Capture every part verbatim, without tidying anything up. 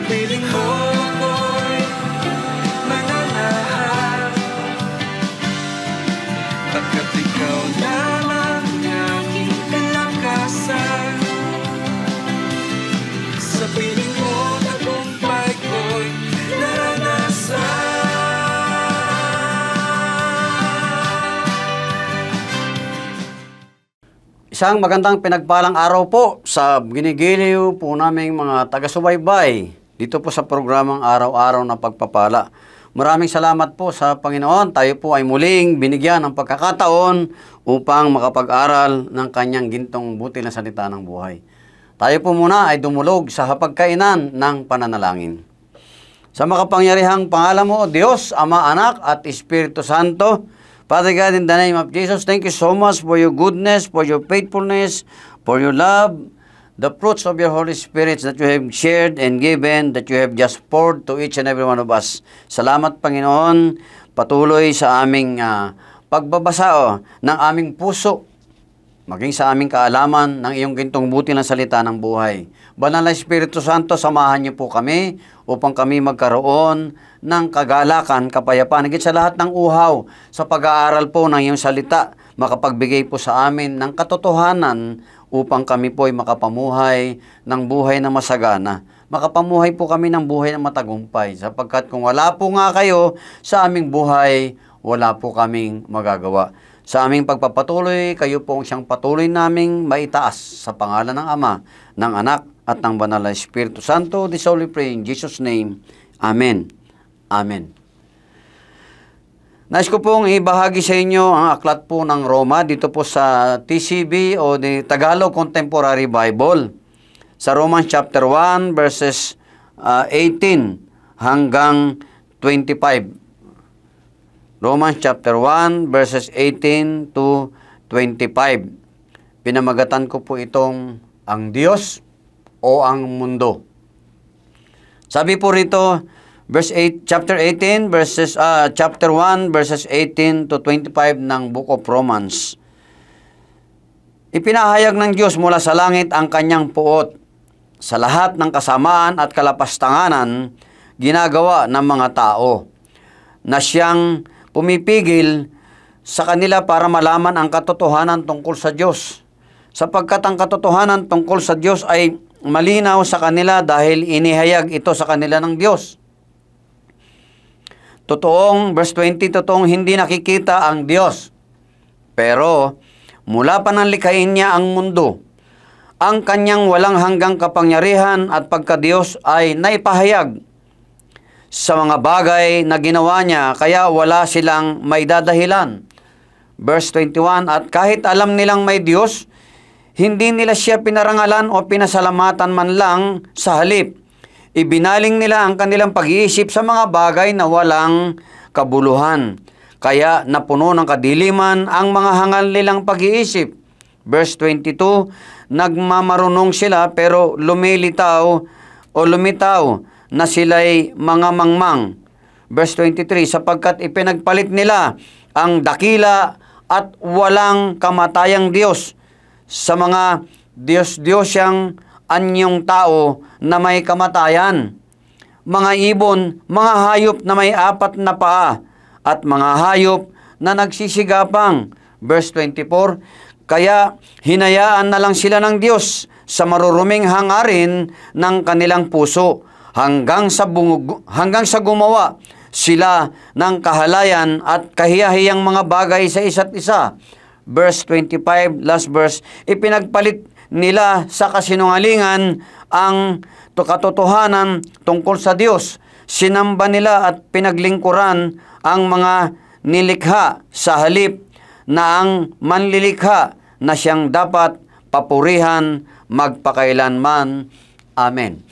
piling mo ako'y mananahan, pagkat ikaw lamang aking kalakasan. Sa piling mo tagumpay ko'y naranasan. Isang magandang pinagpalang araw po sa ginigiliw po naming mga taga-subaybay dito po sa programang Araw-Araw na Pagpapala. Maraming salamat po sa Panginoon. Tayo po ay muling binigyan ng pagkakataon upang makapag-aral ng kanyang gintong buti na salita ng buhay. Tayo po muna ay dumulog sa hapagkainan ng pananalangin. Sa makapangyarihang pangalan mo, Diyos, Ama, Anak at Espiritu Santo, Father God, in the name of Jesus, thank you so much for your goodness, for your faithfulness, for your love, the fruits of your Holy Spirit that you have shared and given, that you have just poured to each and every one of us. Salamat, Panginoon, patuloy sa aming uh, pagbabasa oh, ng aming puso, maging sa aming kaalaman ng iyong gintong buti ng salita ng buhay. Banal na Espiritu Santo, samahan niyo po kami upang kami magkaroon ng kagalakan, kapayapaan, higit sa lahat ng uhaw sa pag-aaral po ng iyong salita, makapagbigay po sa amin ng katotohanan upang kami po ay makapamuhay ng buhay na masagana. Makapamuhay po kami ng buhay na matagumpay, sapagkat kung wala po nga kayo sa aming buhay, wala po kaming magagawa. Sa aming pagpapatuloy, kayo po ang siyang patuloy naming maitaas sa pangalan ng Ama, ng Anak, at ng Banal na Espiritu Santo. This only pray in Jesus' name. Amen. Amen. Nais ko pong ibahagi sa inyo ang aklat po ng Roma dito po sa T C B o the Tagalog Contemporary Bible. Sa Romans chapter one verses uh, eighteen hanggang twenty-five. Romans chapter one verses eighteen to twenty-five. Pinamagatan ko po itong ang Diyos o ang mundo. Sabi po rito, verse eight, chapter eighteen, verses, uh, chapter one, verses eighteen to twenty-five ng Book of Romans. Ipinahayag ng Diyos mula sa langit ang kanyang puot. Sa lahat ng kasamaan at kalapastanganan, ginagawa ng mga tao, na siyang pumipigil sa kanila para malaman ang katotohanan tungkol sa Diyos. Sapagkat ang katotohanan tungkol sa Diyos ay malinaw sa kanila dahil inihayag ito sa kanila ng Diyos. Totoong, verse twenty, totoong hindi nakikita ang Diyos. Pero, mula pa nang likhain niya ang mundo, ang kanyang walang hanggang kapangyarihan at pagka-Diyos ay naipahayag sa mga bagay na ginawa niya, kaya wala silang maidadahilan. Verse twenty-one, at kahit alam nilang may Diyos, hindi nila siya pinarangalan o pinasalamatan man lang, sa halip ibinaling nila ang kanilang pag-iisip sa mga bagay na walang kabuluhan. Kaya napuno ng kadiliman ang mga hangal nilang pag-iisip. Verse twenty-two, nagmamarunong sila pero lumilitaw o lumitaw na sila'y mga mangmang. Verse twenty-three, sapagkat ipinagpalit nila ang dakila at walang kamatayang Diyos sa mga Diyos-Diyosyang anyong tao na may kamatayan, mga ibon, mga hayop na may apat na paa, at mga hayop na nagsisigapang. Verse twenty-four, kaya hinayaan na lang sila ng Diyos sa maruruming hangarin ng kanilang puso, hanggang sa, bungug, hanggang sa gumawa sila ng kahalayan at kahiyahiyang mga bagay sa isa't isa. Verse twenty-five, last verse, ipinagpalit nila sa kasinungalingan ang katotohanan tungkol sa Diyos. Sinamba nila at pinaglingkuran ang mga nilikha sa halip na ang manlilikha na siyang dapat papurihan magpakailanman. Amen.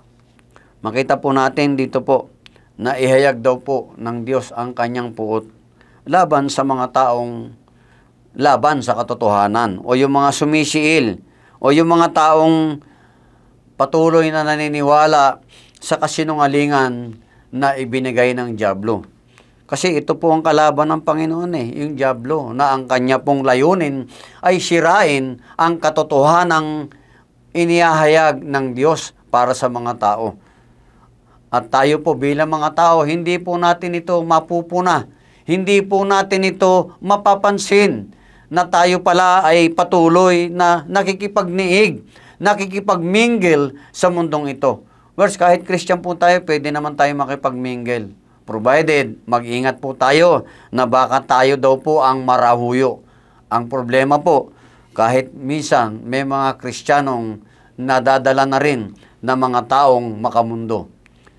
Makita po natin dito po na ihayag daw po ng Diyos ang kanyang puot laban sa mga taong laban sa katotohanan o yung mga sumisiil o yung mga taong patuloy na naniniwala sa kasinungalingan na ibinigay ng dyablo. Kasi ito po ang kalaban ng Panginoon eh, yung dyablo, na ang kanya pong layunin ay sirain ang katotohanang inihahayag ng Diyos para sa mga tao. At tayo po bilang mga tao, hindi po natin ito mapupuna. Hindi po natin ito mapapansin na tayo pala ay patuloy na nakikipagniig, nakikipagmingle sa mundong ito. Whereas kahit Christian po tayo, pwede naman tayo makipagmingle. Provided, mag-ingat po tayo na baka tayo daw po ang marahuyo. Ang problema po, kahit minsan may mga Kristiyanong nadadala na rin ng mga taong makamundo.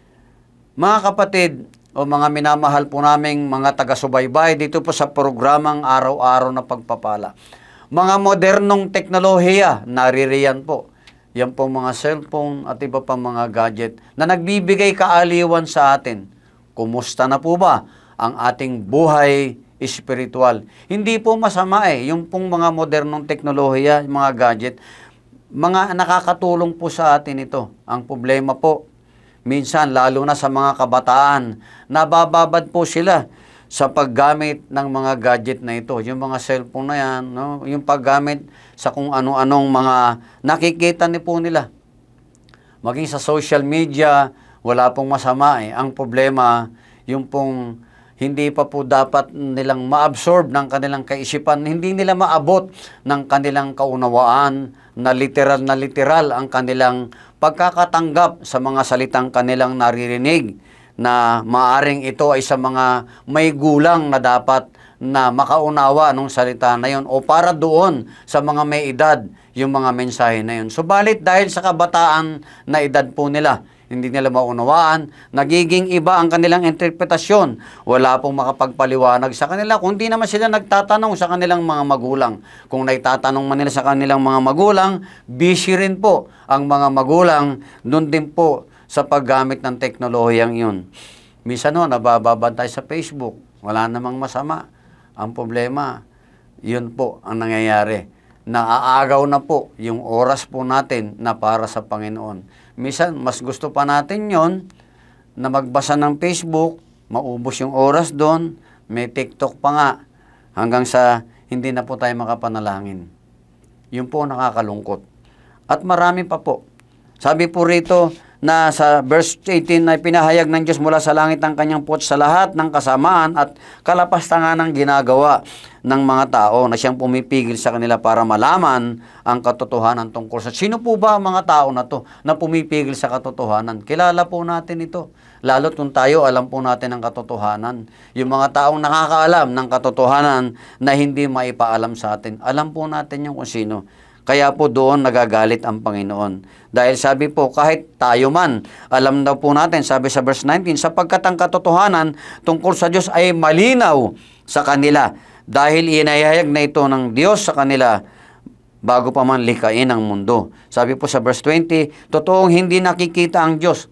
Mga kapatid o mga minamahal po naming mga taga-subaybay dito po sa programang Araw-Araw na Pagpapala. Mga modernong teknolohiya, naririyan po. Yan po mga cellphone at iba pang mga gadget na nagbibigay kaaliwan sa atin. Kumusta na po ba ang ating buhay espiritual? Hindi po masama eh, yung pong mga modernong teknolohiya, mga gadget, mga nakakatulong po sa atin ito. Ang problema po, minsan lalo na sa mga kabataan, nabababad po sila sa paggamit ng mga gadget na ito. Yung mga cellphone na yan, no? Yung paggamit sa kung ano-anong mga nakikita ni po nila. Maging sa social media, wala pong masama eh. Ang problema, yung pong hindi pa po dapat nilang ma-absorb ng kanilang kaisipan, hindi nila maabot ng kanilang kaunawaan na literal na literal ang kanilang pagkakatanggap sa mga salitang kanilang naririnig na maaring ito ay sa mga may gulang na dapat na makaunawa ng salita na yun o para doon sa mga may edad yung mga mensahe na yun. Subalit dahil sa kabataan na edad po nila, hindi nila maunawaan, nagiging iba ang kanilang interpretasyon. Wala pong makapagpaliwanag sa kanila, kung di naman sila nagtatanong sa kanilang mga magulang. Kung naitatanong man nila sa kanilang mga magulang, busy rin po ang mga magulang, doon din po sa paggamit ng teknolohiyang yun. Minsan no, nabababad tayo sa Facebook, wala namang masama. Ang problema, yun po ang nangyayari. Naaagaw na po yung oras po natin na para sa Panginoon. Minsan, mas gusto pa natin yon na magbasa ng Facebook, maubos yung oras doon, may TikTok pa nga, hanggang sa hindi na po tayo makapanalangin. Yun po nakakalungkot. At marami pa po. Sabi po rito na sa verse eighteen na pinahayag ng Diyos mula sa langit ang kanyang puot sa lahat ng kasamaan at kalapastangan ng ginagawa ng mga tao na siyang pumipigil sa kanila para malaman ang katotohanan tungkol sa... Sino po ba ang mga tao na to na pumipigil sa katotohanan? Kilala po natin ito. Lalo kung tayo alam po natin ang katotohanan. Yung mga taong nakakaalam ng katotohanan na hindi maipaalam sa atin. Alam po natin yung kung sino. Kaya po doon nagagalit ang Panginoon. Dahil sabi po, kahit tayo man, alam daw po natin, sabi sa verse nineteen, sapagkat ang katotohanan tungkol sa Diyos ay malinaw sa kanila. Dahil inayahayag na ito ng Diyos sa kanila bago pa man likain ang mundo. Sabi po sa verse twenty, totoong hindi nakikita ang Diyos.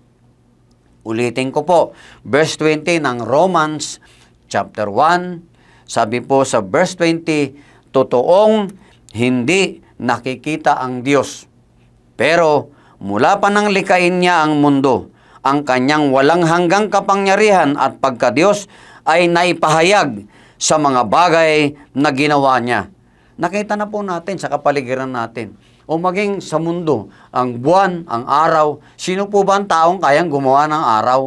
Ulitin ko po, verse twenty ng Romans chapter one, sabi po sa verse twenty, totoong hindi nakikita ang Diyos. Pero mula pa nang likain niya ang mundo, ang kanyang walang hanggang kapangyarihan at pagka-Diyos ay naipahayag sa mga bagay na ginawa niya. Nakita na po natin sa kapaligiran natin. O maging sa mundo, ang buwan, ang araw, sino po ba ang taong kayang gumawa ng araw?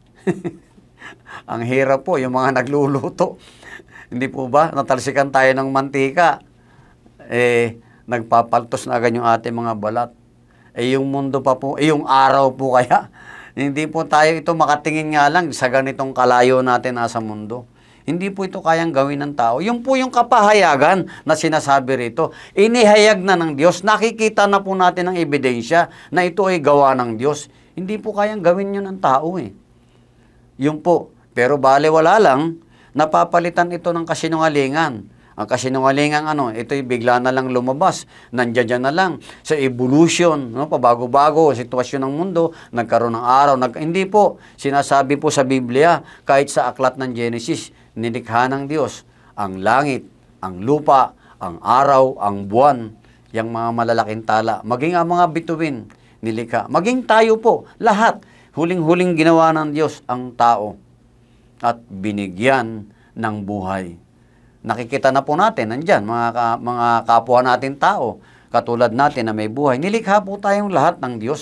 Ang hirap po, yung mga nagluluto. Hindi po ba? Natalsikan tayo ng mantika. Eh, nagpapaltos na agad yung ating mga balat. Eh, yung mundo pa po, eh, yung araw po kaya. Hindi po tayo ito makatingin nga lang sa ganitong kalayo natin nasa mundo. Hindi po ito kayang gawin ng tao. Yung po yung kapahayagan na sinasabi rito, inihayag na ng Diyos, nakikita na po natin ang ebidensya na ito ay gawa ng Diyos. Hindi po kayang gawin yun ng tao eh. Yung po, pero baliwala lang, napapalitan ito ng kasinungalingan. Ang kasinungalingan ano, ito'y bigla na lang lumabas, nandiyan na lang sa evolution, no, pabago-bago sitwasyon ng mundo, nagkaroon ng araw, nag, hindi po, sinasabi po sa Biblia, kahit sa aklat ng Genesis, nilikha ng Diyos ang langit, ang lupa, ang araw, ang buwan, yung mga malalaking tala, maging ang mga bituin, nilikha, maging tayo po, lahat, huling-huling ginawa ng Diyos ang tao at binigyan ng buhay. Nakikita na po natin, nandyan, mga, ka, mga kapwa natin tao, katulad natin na may buhay. Nilikha po tayong lahat ng Diyos.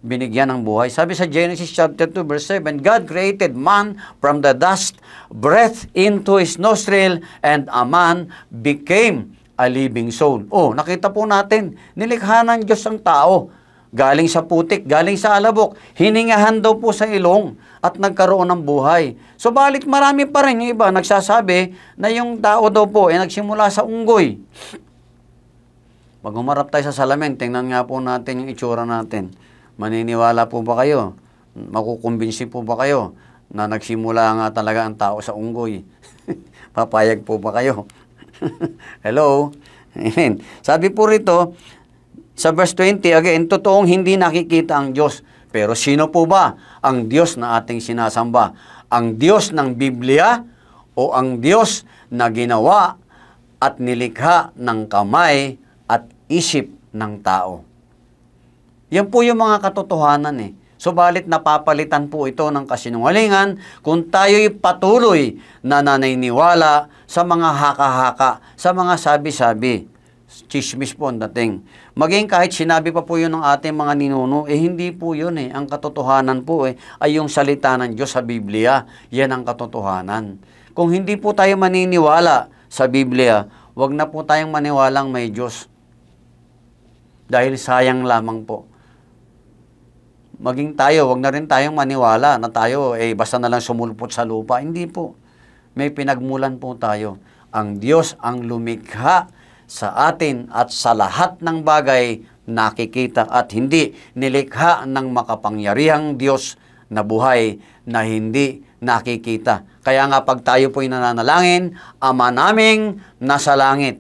binigyan ng buhay. Sabi sa Genesis chapter two, verse seven, God created man from the dust, breathed into his nostril, and a man became a living soul. Oh, nakita po natin, nilikha ng Diyos ang tao. Galing sa putik, galing sa alabok, hiningahan daw po sa ilong at nagkaroon ng buhay. Subalit marami pa rin yung iba nagsasabi na yung tao daw po ay nagsimula sa unggoy. Pag humarap tayo sa salamin, tingnan nga po natin yung itsura natin. Maniniwala po ba kayo? Makukumbinsi po ba kayo na nagsimula nga talaga ang tao sa unggoy? Papayag po ba kayo? Hello? Amen. Sabi po rito, sa verse twenty, again, totoong hindi nakikita ang Diyos. Pero sino po ba ang Diyos na ating sinasamba? Ang Diyos ng Biblia o ang Diyos na ginawa at nilikha ng kamay at isip ng tao? Yan po yung mga katotohanan eh. Subalit napapalitan po ito ng kasinungalingan kung tayo'y patuloy na naniniwala sa mga haka-haka, sa mga sabi-sabi. Chismis po ang dating. Maging kahit sinabi pa po yun ng ating mga ninuno, eh hindi po yun eh. Ang katotohanan po eh, ay yung salita ng Diyos sa Biblia. Yan ang katotohanan. Kung hindi po tayo maniniwala sa Biblia, wag na po tayong maniwalang may Diyos. Dahil sayang lamang po. Maging tayo, wag na rin tayong maniwala na tayo eh basta na lang sumulpot sa lupa. Hindi po. May pinagmulan po tayo. Ang Diyos ang lumikha sa atin at sa lahat ng bagay nakikita at hindi nilikha ng makapangyarihang Diyos na buhay na hindi nakikita. Kaya nga pag tayo po'y nananalangin, Ama naming nasa langit.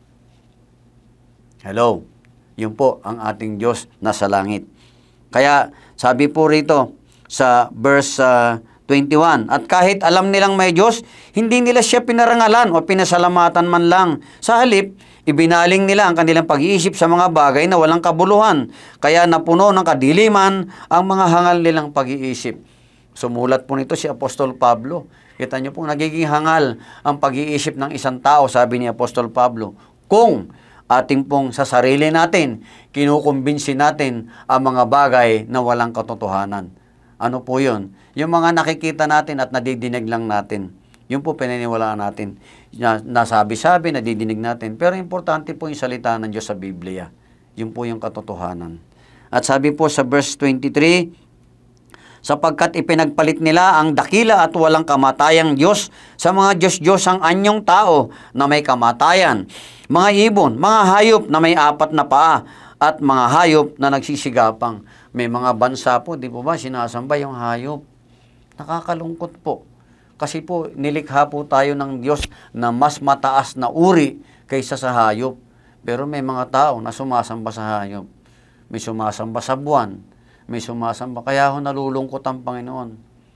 Hello. Yun po ang ating Diyos nasa langit. Kaya sabi po rito sa verse uh, twenty-one, at kahit alam nilang may Diyos, hindi nila siya pinarangalan o pinasalamatan man lang. Sa halip, ibinaling nila ang kanilang pag-iisip sa mga bagay na walang kabuluhan. Kaya napuno ng kadiliman ang mga hangal nilang pag-iisip. Sumulat po nito si Apostol Pablo. Kita niyo po, nagiging hangal ang pag-iisip ng isang tao, sabi ni Apostol Pablo. Kung ating pong sa sarili natin, kinukumbinsi natin ang mga bagay na walang katotohanan. Ano po yun? Yung mga nakikita natin at nadidinig lang natin. Yun po pinaniwalaan natin. Nasabi-sabi, nadidinig natin. Pero importante po yung salita ng Diyos sa Biblia. Yun po yung katotohanan. At sabi po sa verse twenty-three, sapagkat ipinagpalit nila ang dakila at walang kamatayang Diyos sa mga Diyos-Diyos ang anyong tao na may kamatayan, mga ibon, mga hayop na may apat na paa, at mga hayop na nagsisigapang. May mga bansa po, di po ba, sinasamba yung hayop. Nakakalungkot po. Kasi po, nilikha po tayo ng Diyos na mas mataas na uri kaysa sa hayop. Pero may mga tao na sumasamba sa hayop. May sumasamba sa buwan. May sumasamba. Kaya ho nalulungkot ang Panginoon.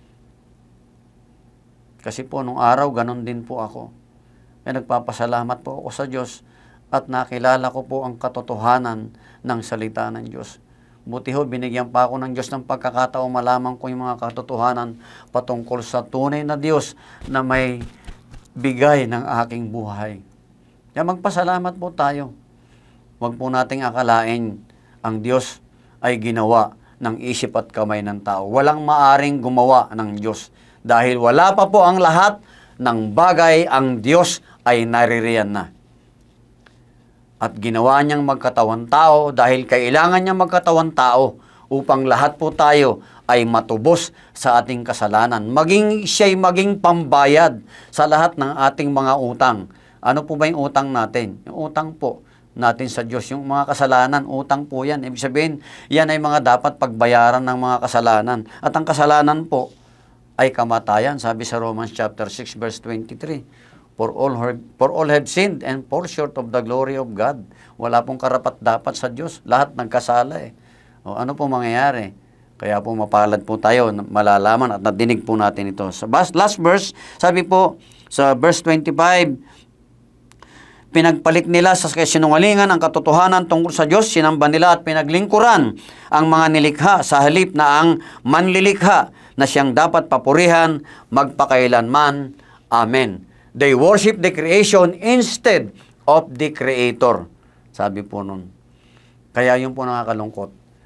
Kasi po, nung araw, ganun din po ako. Kaya nagpapasalamat po ako sa Diyos at nakilala ko po ang katotohanan ng salita ng Diyos. Buti ho, binigyan pa ako ng Diyos ng pagkakataon malaman ko yung mga katotohanan patungkol sa tunay na Diyos na may bigay ng aking buhay. Kaya magpasalamat po tayo. Huwag po nating akalain ang Diyos ay ginawa ng isip at kamay ng tao. Walang maaring gumawa ng Diyos. Dahil wala pa po ang lahat ng bagay, ang Diyos ay naririyan na. At ginawa niyang magkatawan tao dahil kailangan niyang magkatawan tao upang lahat po tayo ay matubos sa ating kasalanan. Maging siya'y maging pambayad sa lahat ng ating mga utang. Ano po ba yung utang natin? Yung utang po natin sa Diyos, yung mga kasalanan, utang po yan. Ibig sabihin, yan ay mga dapat pagbayaran ng mga kasalanan. At ang kasalanan po ay kamatayan. Sabi sa Romans chapter six verse twenty-three. For all, have, for all have sinned and fall short of the glory of God. Wala pong karapat-dapat sa Diyos. Lahat nagkasala eh. O, ano po mangyayari? Kaya po mapalad po tayo, malalaman at nadinig po natin ito. Sa last verse, sabi po sa verse twenty-five, pinagpalit nila sa kasinungalingan ang katotohanan tungkol sa Diyos, sinamba nila at pinaglingkuran ang mga nilikha sa halip na ang manlilikha na siyang dapat papurihan magpakailanman. Amen. They worship the creation instead of the Creator. Sabi po nun. Kaya yun po nakakalungkot.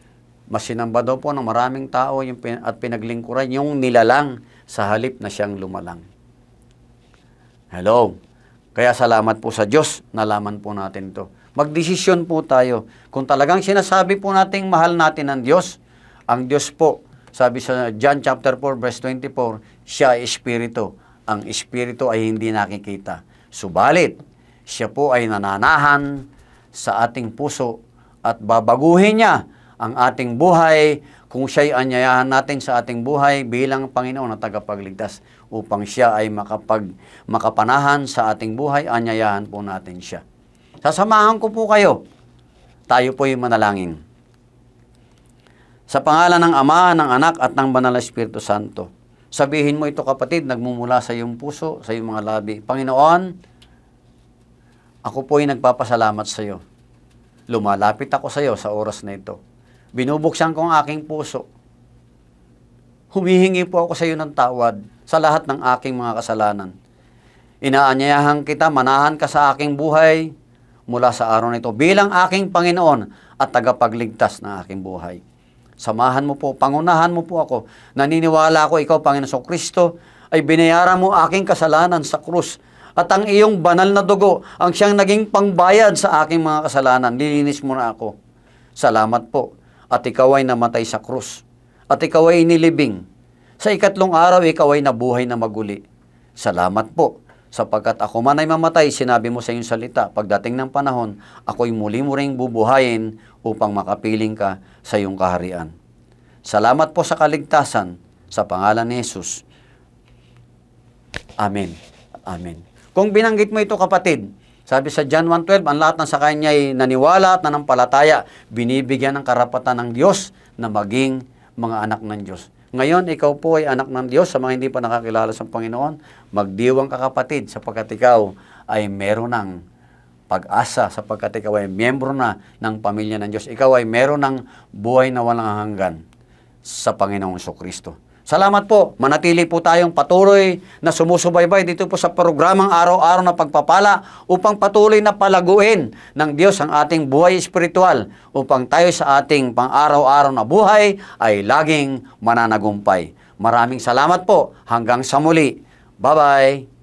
Mas sinamba daw po ng maraming tao yung pin- at pinaglingkuran yung nilalang sa halip na siyang lumalang. Hello. Kaya salamat po sa Diyos, nalaman po natin ito. Magdesisyon po tayo. Kung talagang sinasabi po nating mahal natin ang Diyos, ang Diyos po, sabi sa John chapter four verse twenty-four, siya ay Espiritu. Ang Espiritu ay hindi nakikita. Subalit, siya po ay nananahan sa ating puso at babaguhin niya ang ating buhay kung siya'y anyayahan natin sa ating buhay bilang Panginoon na tagapagligtas upang siya ay makapag, makapanahan sa ating buhay, anyayahan po natin siya. Sasamahan ko po kayo. Tayo po yung manalangin. Sa pangalan ng Ama, ng Anak, at ng Banal na Espiritu Santo, sabihin mo ito kapatid, nagmumula sa iyong puso, sa iyong mga labi. Panginoon, ako po ay nagpapasalamat sa iyo. Lumalapit ako sa iyo sa oras na ito. Binubuksan ko ang aking puso. Humihingi po ako sa iyo ng tawad sa lahat ng aking mga kasalanan. Inaanyayahan kita, manahan ka sa aking buhay mula sa araw na ito bilang aking Panginoon at tagapagligtas ng aking buhay. Samahan mo po, pangunahan mo po ako. Naniniwala ako ikaw, Panginoon Kristo, ay binayaran mo aking kasalanan sa krus. At ang iyong banal na dugo, ang siyang naging pangbayad sa aking mga kasalanan. Lilinis mo na ako. Salamat po. At ikaw ay namatay sa krus. At ikaw ay nilibing. Sa ikatlong araw, ikaw ay nabuhay na maguli. Salamat po. Sapagkat ako man ay mamatay, sinabi mo sa iyong salita, pagdating ng panahon, ako'y muli mo ring bubuhayin upang makapiling ka sa iyong kaharian. Salamat po sa kaligtasan, sa pangalan ni Jesus. Amen. Amen. Kung binanggit mo ito kapatid, sabi sa John one twelve, ang lahat ng sa kanya ay naniwala at nanampalataya, binibigyan ng karapatan ng Diyos na maging mga anak ng Diyos. Ngayon, ikaw po ay anak ng Diyos. Sa mga hindi pa nakakilala sa Panginoon, magdiwang ka kapatid sapagkat ikaw ay meron ng pag-asa, sapagkat ikaw ay miyembro na ng pamilya ng Diyos. Ikaw ay meron ng buhay na walang hanggan sa Panginoong Jesucristo. Salamat po. Manatili po tayong patuloy na sumusubaybay dito po sa programang Araw-Araw na Pagpapala upang patuloy na palaguin ng Diyos ang ating buhay espiritual upang tayo sa ating pang-araw-araw na buhay ay laging mananagumpay. Maraming salamat po. Hanggang sa muli. Bye-bye.